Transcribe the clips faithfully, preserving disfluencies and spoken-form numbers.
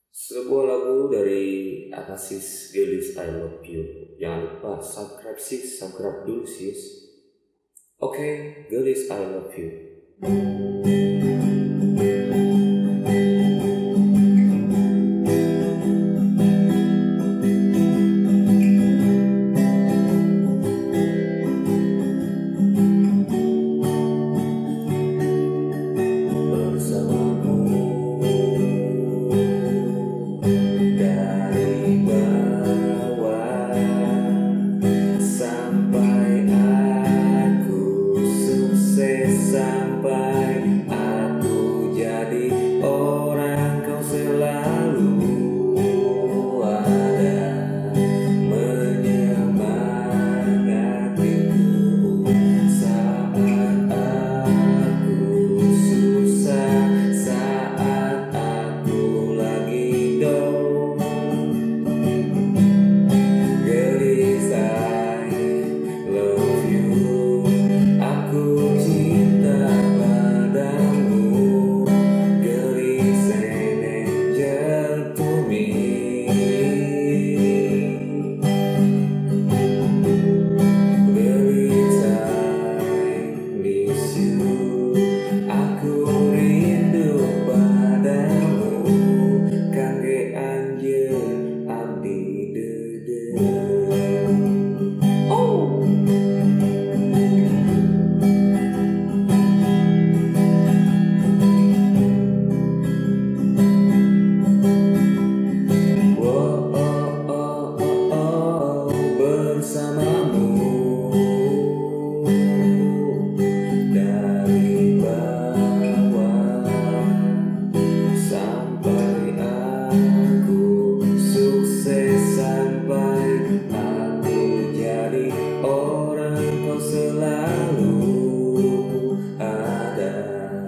Sebuah lagu dari Akasis Gelis I Love You. Jangan lupa subscribe sis, subscribe dulu sis. Oke, okay, Gelis I Love You. Sampai aku jadi orang, kau selalu ada menyemangatiku saat aku susah, saat aku lagi down. Gelis I love you, aku bersamamu dari bawah sampai aku sukses, sampai aku jadi orang, kau selalu ada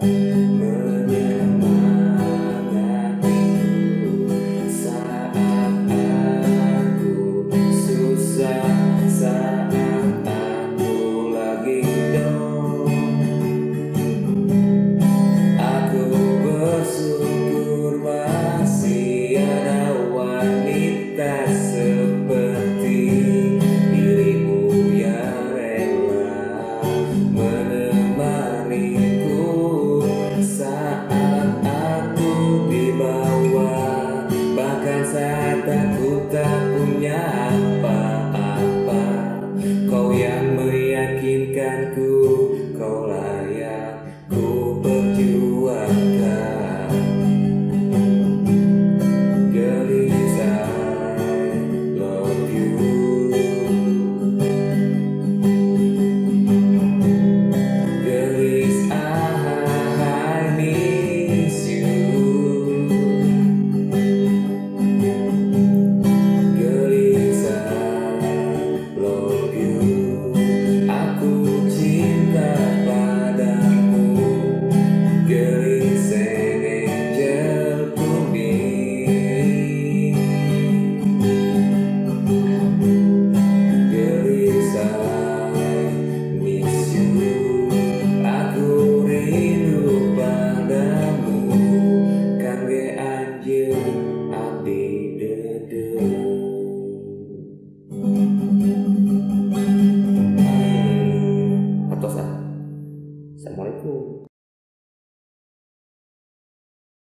menyemangatiku saat aku susah, saat aku lagi down. Aku bersyukur masih ada wanita seperti dirimu yang rela menemaniku saat aku di bawah, bahkan saat aku